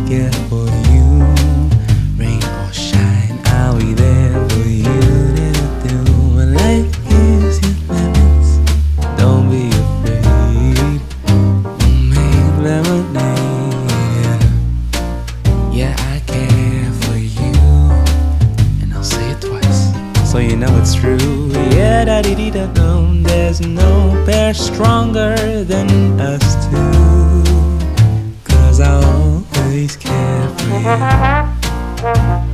care for you. Rain or shine, I'll be there for you to do. When life gives you lemons, don't be afraid. We'll make lemonade. Yeah, I care for you, and I'll say it twice, so you know it's true. Yeah, da-dee-dee-da-dum. There's no pair stronger than us two, 'cause I'll always care for you.